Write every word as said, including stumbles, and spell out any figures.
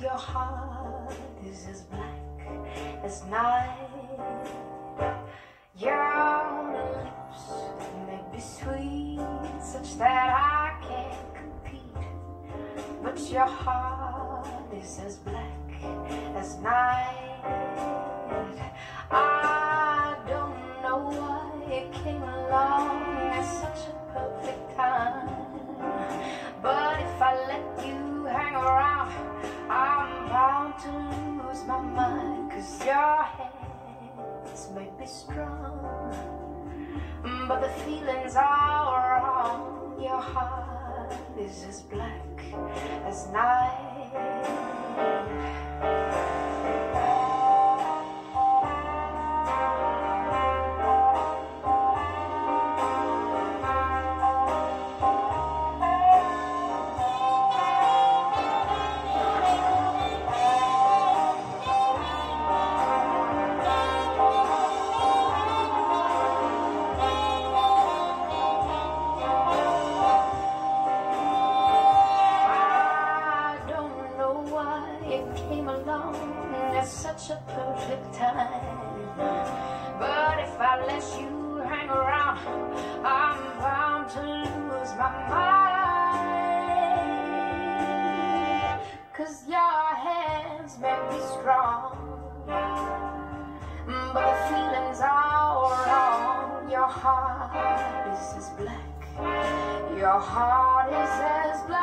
your heart is as black as night. Your lips may be sweet, such that I can't compete, but your heart is as black as night. I don't know why it came along at such a perfect time, but if I let you hang around, I'm bound to lose my mind. Cause your hands may be strong, but the feelings are wrong. Your heart is as black as night. Such a perfect time, but if I let you hang around, I'm bound to lose my mind. Cause your hands may be strong, but the feelings are wrong. Your heart is as black, your heart is as black